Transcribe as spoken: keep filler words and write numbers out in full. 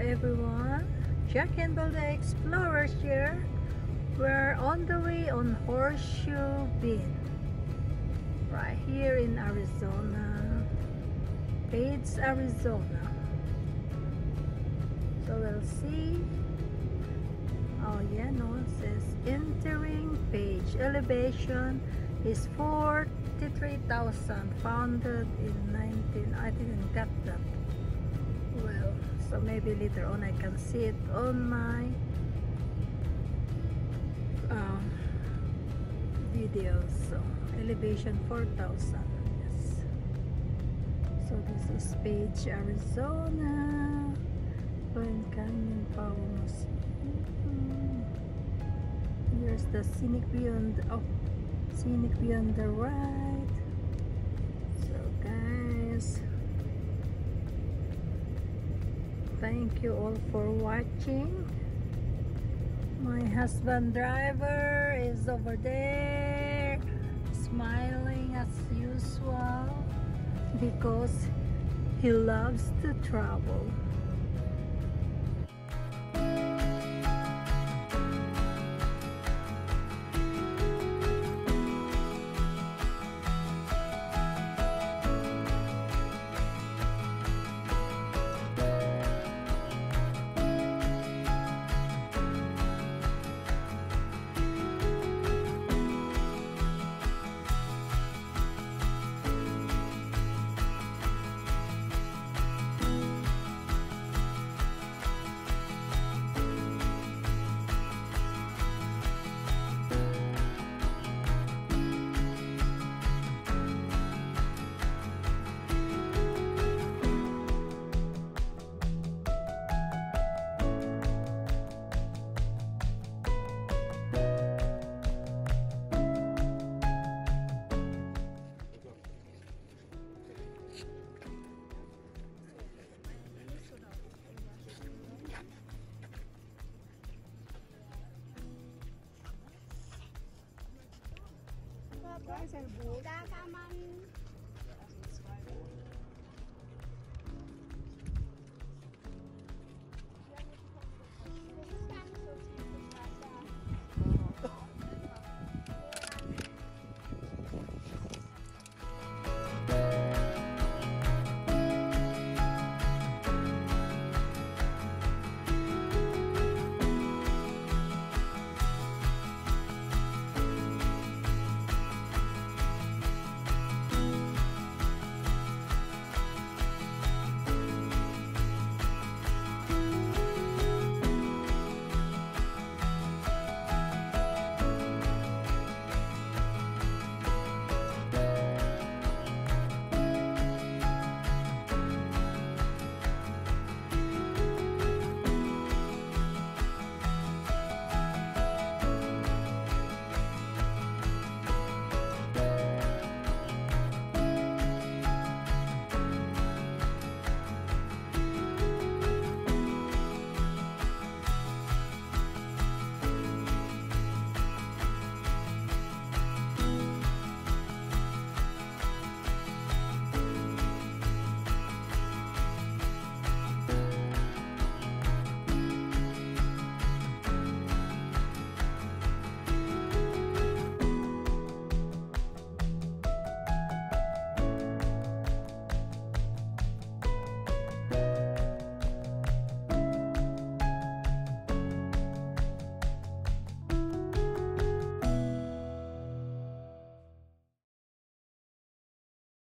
everyone, Jack and Bill the Explorers here. We're on the way on Horshoe Bend, right here in Arizona, Page, Arizona. So we'll see. Oh yeah, no, it says entering Page. Elevation is forty-three thousand, founded in nineteen. I didn't get that. Well, so maybe later on I can see it on my um, videos. So elevation four thousand. Yes. So this is Page, Arizona. Glen Canyon Palms. Here's the scenic view on the, oh, scenic view on the right. So guys, thank you all for watching. My husband driver is over there smiling as usual because he loves to travel. Có sườn bù đa cam ăn